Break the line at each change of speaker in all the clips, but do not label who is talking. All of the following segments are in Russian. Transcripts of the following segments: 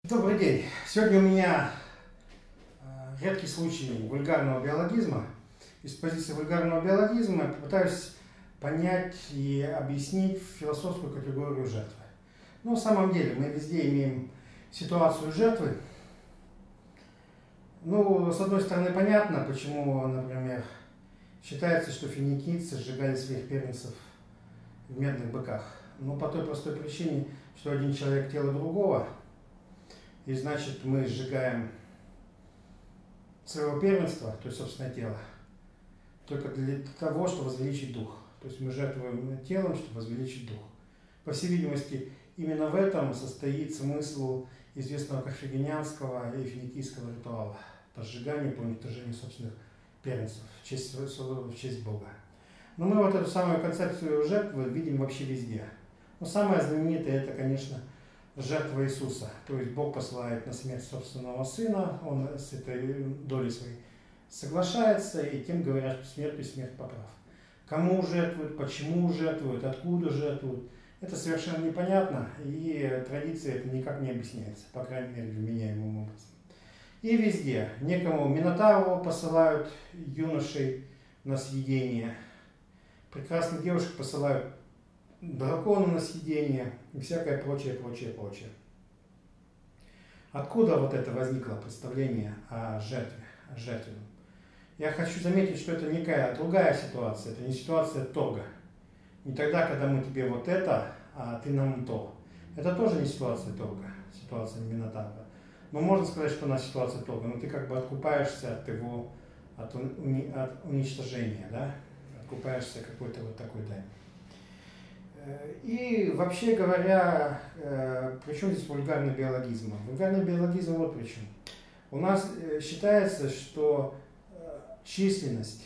Добрый день. Сегодня у меня редкий случай вульгарного биологизма. Из позиции вульгарного биологизма я попытаюсь понять и объяснить философскую категорию жертвы. Но на самом деле мы везде имеем ситуацию жертвы. Ну, с одной стороны, понятно, почему, например, считается, что финикийцы сжигали своих первенцев в медных быках. Но по той простой причине, что один человек тело другого, и значит, мы сжигаем своего первенства, то есть собственное тело, только для того, чтобы возвеличить дух. То есть мы жертвуем телом, чтобы возвеличить дух. По всей видимости, именно в этом состоит смысл известного карфагенянского и финикийского ритуала по сжиганию, по уничтожению собственных первенцев в честь Бога. Но мы вот эту самую концепцию жертвы видим вообще везде. Но самое знаменитое это, конечно, жертва Иисуса. То есть Бог посылает на смерть собственного Сына, Он с этой долей своей соглашается, и тем говорят, что смерть и смерть поправ. Кому жертвуют, почему жертвуют, откуда жертвуют, это совершенно непонятно, и традиция это никак не объясняется, по крайней мере, вменяемым образом. И везде. Некому Минотавру посылают юношей на съедение, прекрасных девушек посылают дракону на съедение и всякое прочее, прочее, прочее. Откуда вот это возникло представление о жертве, о жертвенном? Я хочу заметить, что это некая другая ситуация, это не ситуация торга. Не тогда, когда мы тебе вот это, а ты нам то. Это тоже не ситуация торга, ситуация Минотавра. Но можно сказать, что у нас ситуация торга, но ты как бы откупаешься от его, от уничтожения, да? Откупаешься какой-то вот такой дань. И вообще говоря, при чем здесь вульгарный биологизм? Вульгарный биологизм вот при чем. У нас считается, что численность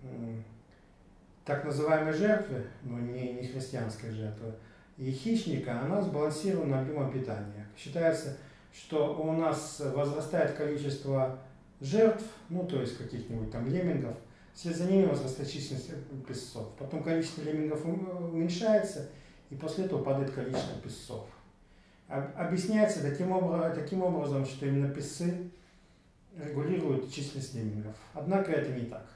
так называемой жертвы, но не христианской жертвы, и хищника, она сбалансирована объемом питания. Считается, что у нас возрастает количество жертв, ну то есть каких-нибудь там леммингов, вслед за ними возрастает численность песцов. Потом количество леммингов уменьшается, и после этого падает количество песцов. Объясняется таким образом, что именно песцы регулируют численность леммингов. Однако это не так.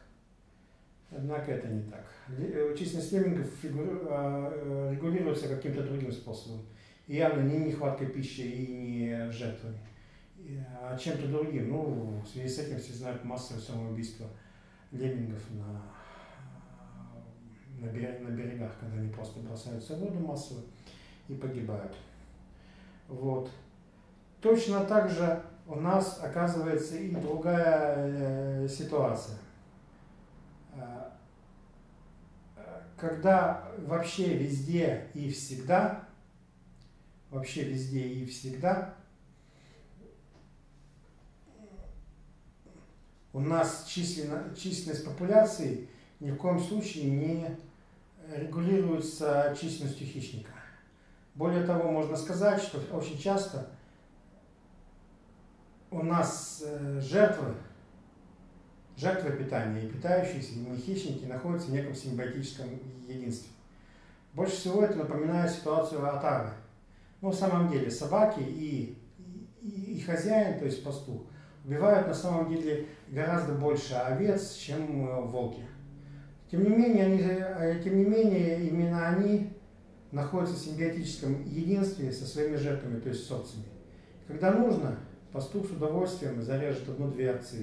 Численность леммингов регулируется каким-то другим способом. И явно не нехваткой пищи и не жертвами, а чем-то другим. Ну, в связи с этим все знают массовое самоубийство леммингов на берегах, когда они просто бросаются в воду массово и погибают. Вот. Точно так же у нас оказывается и другая ситуация. Когда вообще везде и всегда у нас численность популяции ни в коем случае не регулируется численностью хищника. Более того, можно сказать, что очень часто у нас жертвы питания и питающиеся ими хищники находятся в неком симбиотическом единстве. Больше всего это напоминает ситуацию отары. Но в самом деле собаки и хозяин, то есть пастух, убивают на самом деле гораздо больше овец, чем волки. Тем не менее, именно они находятся в симбиотическом единстве со своими жертвами, то есть с овцами. Когда нужно, пастух с удовольствием зарежет одну-две овцы,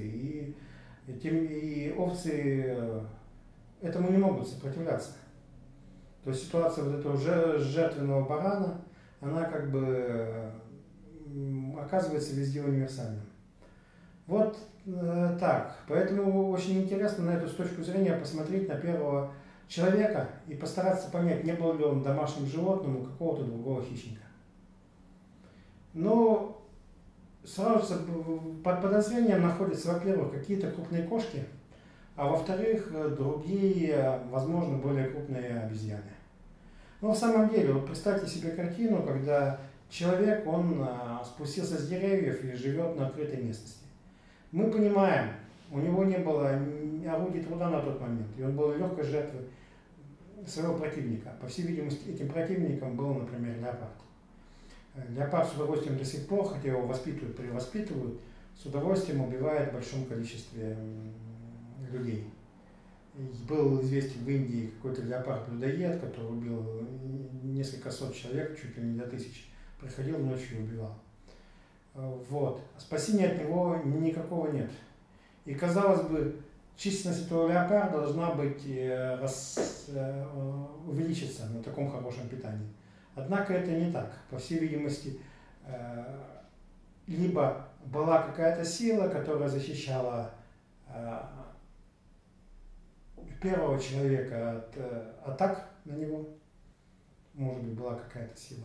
и овцы этому не могут сопротивляться. То есть ситуация вот этого жертвенного барана, она как бы оказывается везде универсальной. Вот так. Поэтому очень интересно на эту с точку зрения посмотреть на первого человека и постараться понять, не был ли он домашним животным у какого-то другого хищника. Но сразу же под подозрением находятся, во-первых, какие-то крупные кошки, а во-вторых, другие, возможно, более крупные обезьяны. Но в самом деле, вот представьте себе картину, когда человек, он спустился с деревьев и живет на открытой местности. Мы понимаем, у него не было орудий труда на тот момент, и он был легкой жертвой своего противника. По всей видимости, этим противником был, например, леопард. Леопард с удовольствием до сих пор, хотя его воспитывают, перевоспитывают, с удовольствием убивает в большом количестве людей. Был известен в Индии какой-то леопард-людоед, который убил несколько сот человек, чуть ли не до 1000. Приходил ночью и убивал. Вот. Спасения от него никакого нет. И, казалось бы, численность этого леопарда должна быть увеличиться на таком хорошем питании. Однако это не так. По всей видимости, либо была какая-то сила, которая защищала первого человека от атак на него, может быть, была какая-то сила.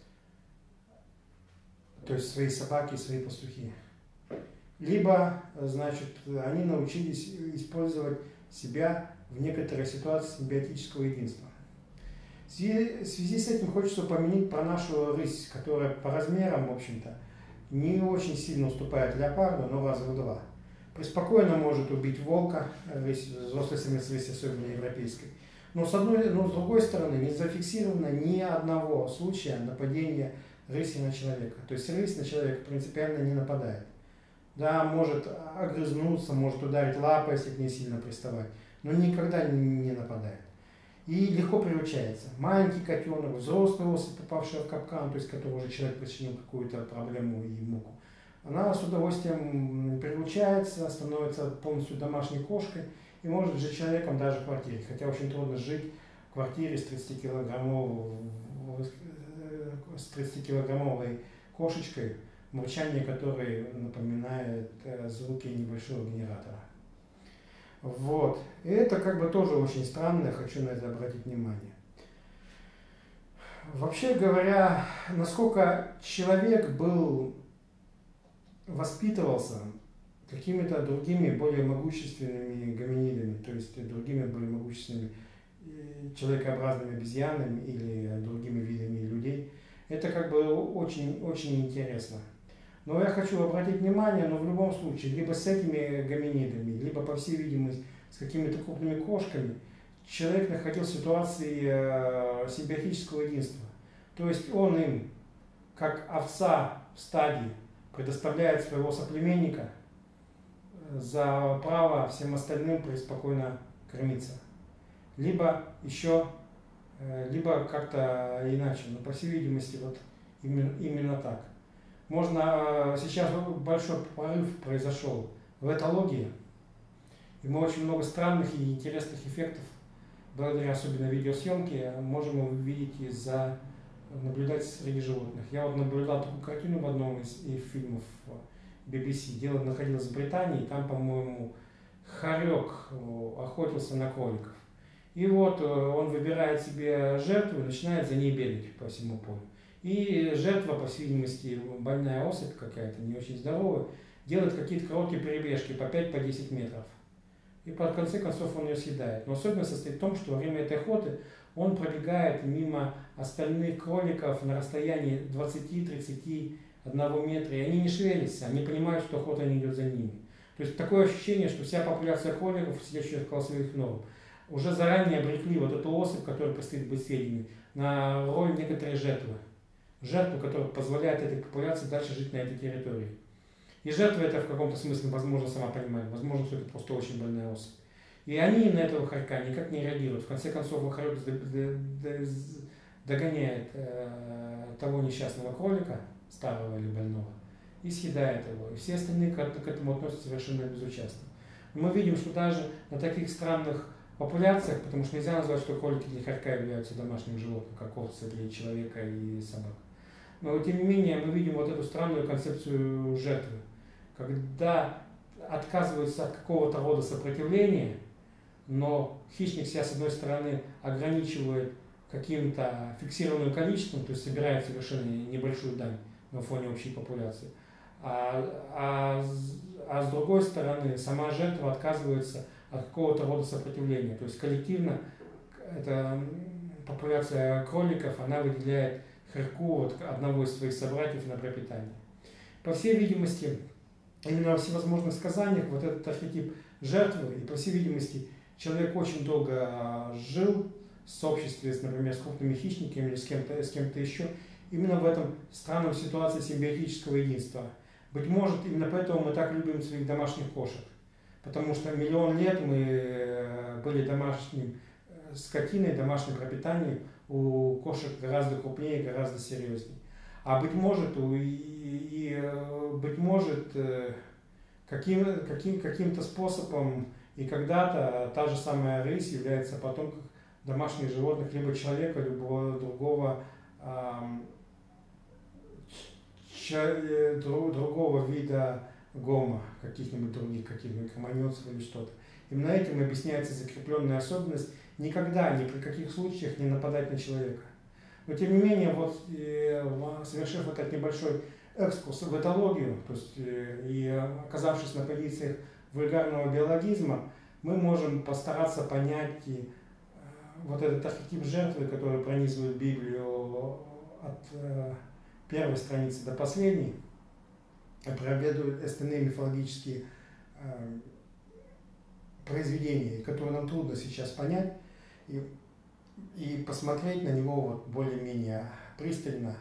То есть свои собаки, свои пастухи. Либо, значит, они научились использовать себя в некоторой ситуации симбиотического единства. В связи с этим хочется упомянуть про нашу рысь, которая по размерам, в общем-то, не очень сильно уступает леопарду, но раза в 2. Преспокойно может убить волка, рысь, взрослый самец рыси, особенно европейской. Но с другой стороны, не зафиксировано ни одного случая нападения рыси на человека. То есть рысь на человека принципиально не нападает. Да, может огрызнуться, может ударить лапой, если к ней сильно приставать, но никогда не нападает. И легко приучается. Маленький котенок, взрослый особь, попавшая в капкан, то есть который уже человек причинил какую-то проблему и муку, она с удовольствием приучается, становится полностью домашней кошкой и может жить человеком даже в квартире. Хотя очень трудно жить в квартире с 30-килограммовой кошечкой, мурчание которой напоминает звуки небольшого генератора. Вот. И это как бы тоже очень странно, я хочу на это обратить внимание. Вообще говоря, насколько человек воспитывался какими-то другими более могущественными гоминидами, то есть другими более могущественными человекообразными обезьянами или другими видами людей, это как бы очень, очень интересно. Но я хочу обратить внимание, но в любом случае, либо с этими гоминидами, либо, по всей видимости, с какими-то крупными кошками, человек находился в ситуации симбиотического единства. То есть он им, как овца в стаде, предоставляет своего соплеменника за право всем остальным преспокойно кормиться. Либо как-то иначе, но, по всей видимости, вот именно так. Сейчас большой прорыв произошел в этологии, и мы очень много странных и интересных эффектов, благодаря особенно видеосъемке, можем увидеть наблюдать среди животных. Я вот наблюдал такую картину в одном из фильмов BBC. Дело находилось в Британии, там, по-моему, хорек охотился на кроликов. И вот он выбирает себе жертву и начинает за ней бегать по всему полю. И жертва, по всей видимости, больная особь какая-то, не очень здоровая, делает какие-то короткие перебежки по 5-10 метров. И в конце концов он ее съедает. Но особенность состоит в том, что во время этой охоты он пробегает мимо остальных кроликов на расстоянии 20-31 метра. И они не шевелятся, они понимают, что охота не идет за ними. То есть такое ощущение, что вся популяция кроликов, сидящих около своих норм, уже заранее обрекли вот эту особь, которая предстоит быть съеденной, на роль некоторой жертвы. Жертву, которая позволяет этой популяции дальше жить на этой территории. И жертва это в каком-то смысле, возможно, сама понимает, возможно, что это просто очень больная особь. И они на этого хорька никак не реагируют. В конце концов, хорек догоняет того несчастного кролика, старого или больного, и съедает его. И все остальные к этому относятся совершенно безучастно. Но мы видим, что даже на таких странных популяциях, потому что нельзя назвать, что кролики для хорька являются домашним животным, как овцы для человека и собак. Но тем не менее мы видим вот эту странную концепцию жертвы, когда отказываются от какого-то рода сопротивления, но хищник себя с одной стороны ограничивает каким-то фиксированным количеством, то есть собирает совершенно небольшую дань на фоне общей популяции, а с другой стороны сама жертва отказывается от какого-то рода сопротивления. То есть коллективно эта популяция кроликов, она выделяет хорьку от одного из своих собратьев на пропитание. По всей видимости, именно во всевозможных сказаниях вот этот архетип жертвы, и по всей видимости, человек очень долго жил в сообществе, например, с крупными хищниками или с кем-то еще, именно в этом странном ситуации симбиотического единства. Быть может, именно поэтому мы так любим своих домашних кошек. Потому что миллион лет мы были домашним скотиной, домашним пропитанием, у кошек гораздо крупнее, гораздо серьезнее. А быть может, каким-то способом и когда-то та же самая рысь является потомком домашних животных, либо человека, либо другого вида гомо, каких-нибудь других, каких-нибудь кроманьонцев или что-то. Именно этим объясняется закрепленная особенность никогда, ни при каких случаях не нападать на человека. Но тем не менее, вот совершив этот небольшой экскурс в этологию, то есть и оказавшись на позициях вульгарного биологизма, мы можем постараться понять вот этот архетип жертвы, который пронизывает Библию от первой страницы до последней, прообедует остальные мифологические произведения, которые нам трудно сейчас понять, и посмотреть на него вот более-менее пристально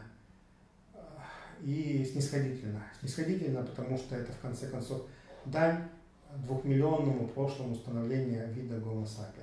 и снисходительно. Снисходительно, потому что это, в конце концов, дань 2-миллионному прошлому становления вида Homo sapiens.